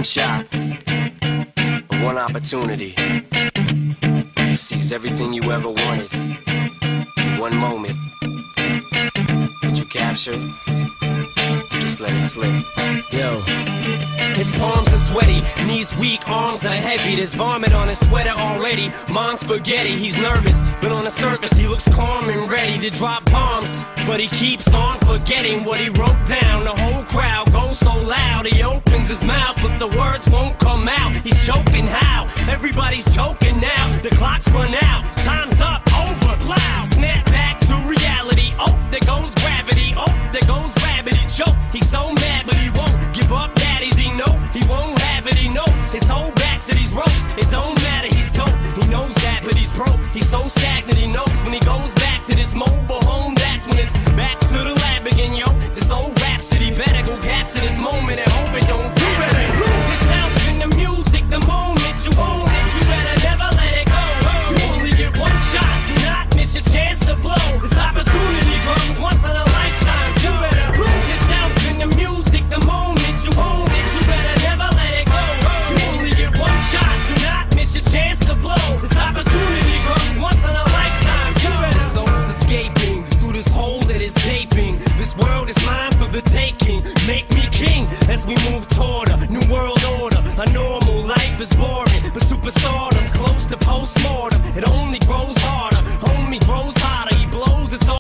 One shot, one opportunity to seize everything you ever wanted in one moment. Did you capture it? Just let it slip. Yo. His palms are sweaty, knees weak, arms are heavy. There's vomit on his sweater already. Mom's spaghetti, he's nervous, but on the surface he looks calm and ready to drop bombs. But he keeps on forgetting what he wrote down. The whole crowd goes so loud, he opens his mouth, but the words won't come out. He's choking how? Everybody's choking now. The clock's run out, time's up, over, plow. Snap back to reality, oh, there goes gravity. Oh, there goes rabbit, he choke. He's so mad, but he won't give up. Daddies, he know he won't have it, he knows his whole back to these ropes. It don't matter, he's dope, he knows that, but he's broke. He's so stagnant, he knows when he goes back to this mobile home, that's when it's back to the lab again, yo. This old rhapsody better go capture this moment and hope it don't do better. Lose yourself in the music, the moment you own it, you better never let it go. You only get one shot, do not miss your chance to blow. This opportunity comes once in a lifetime, you better lose yourself in the music, the moment you own it, you better never let it go. You only get one shot, do not miss your chance to blow. This opportunity comes once in a lifetime, you better. The soul's escaping through this hole that is gaping. This world is mine for the taking. Make me king as we move toward a new world order. A normal life is boring.